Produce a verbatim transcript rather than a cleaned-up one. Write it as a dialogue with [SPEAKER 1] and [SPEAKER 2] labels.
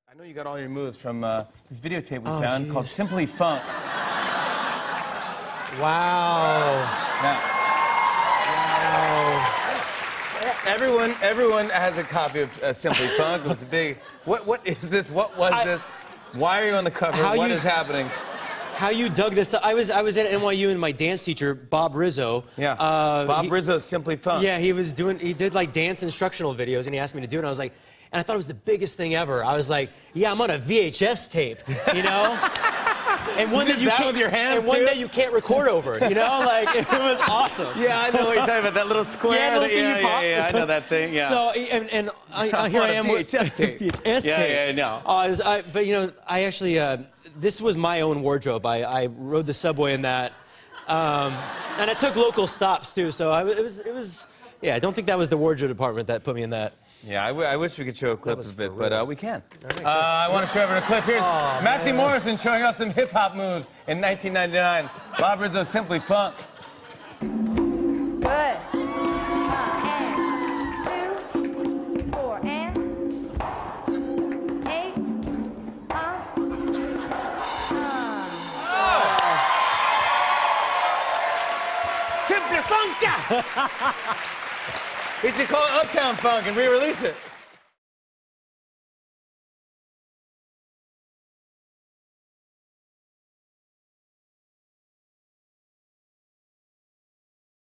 [SPEAKER 1] I know you got all your moves from uh, this videotape we
[SPEAKER 2] Oh,
[SPEAKER 1] found
[SPEAKER 2] geez.
[SPEAKER 1] called Simply Funk.
[SPEAKER 2] Wow.
[SPEAKER 1] Now,
[SPEAKER 2] Wow.
[SPEAKER 1] everyone, everyone has a copy of uh, Simply Funk. It was a big. What, what is this? What was
[SPEAKER 2] I-
[SPEAKER 1] this? Why are you on the cover?
[SPEAKER 2] How
[SPEAKER 1] What
[SPEAKER 2] you-
[SPEAKER 1] is happening?
[SPEAKER 2] How you dug this up? I was I was at N Y U and my dance teacher Bob Rizzo.
[SPEAKER 1] Yeah.
[SPEAKER 2] Uh,
[SPEAKER 1] Bob
[SPEAKER 2] he-
[SPEAKER 1] Rizzo's Simply Funk.
[SPEAKER 2] Yeah, he was doing. He did like dance instructional videos, and he asked me to do it. And I was like, and I thought it was the biggest thing ever. I was like, yeah, I'm on a V H S tape, you know. And one
[SPEAKER 1] You
[SPEAKER 2] that
[SPEAKER 1] did
[SPEAKER 2] you
[SPEAKER 1] that
[SPEAKER 2] can't,
[SPEAKER 1] with your hands,
[SPEAKER 2] and one
[SPEAKER 1] too?
[SPEAKER 2] that you can't record over, you know, like it was awesome.
[SPEAKER 1] Yeah, I know what you're talking about. That little square.
[SPEAKER 2] Yeah, the
[SPEAKER 1] that-
[SPEAKER 2] little thing
[SPEAKER 1] yeah,
[SPEAKER 2] you
[SPEAKER 1] yeah,
[SPEAKER 2] pop.
[SPEAKER 1] yeah, I know that thing. Yeah.
[SPEAKER 2] So and, and I, uh, here
[SPEAKER 1] On
[SPEAKER 2] I
[SPEAKER 1] a
[SPEAKER 2] am
[SPEAKER 1] V
[SPEAKER 2] with
[SPEAKER 1] H S tape.
[SPEAKER 2] V H S
[SPEAKER 1] Yeah,
[SPEAKER 2] tape.
[SPEAKER 1] yeah, I know.
[SPEAKER 2] Uh, I was, I, but you know, I actually uh, this was my own wardrobe. I, I rode the subway in that, um, and I took local stops too. So I, it was it was yeah. I don't think that was the wardrobe department that put me in that.
[SPEAKER 1] Yeah, I, w I wish we could show a clip
[SPEAKER 2] was
[SPEAKER 1] of it,
[SPEAKER 2] for
[SPEAKER 1] but
[SPEAKER 2] real.
[SPEAKER 1] uh, we can.
[SPEAKER 2] right,
[SPEAKER 1] uh, I want to show everyone a clip. Here's
[SPEAKER 2] Aw,
[SPEAKER 1] Matthew
[SPEAKER 2] man.
[SPEAKER 1] Morrison showing us some hip-hop moves in nineteen ninety-nine. Bob Rizzo's Simply Funk.
[SPEAKER 3] Good. And two, four, and eight, uh,
[SPEAKER 1] Simply Funk! We should call it Uptown Funk and re-release it.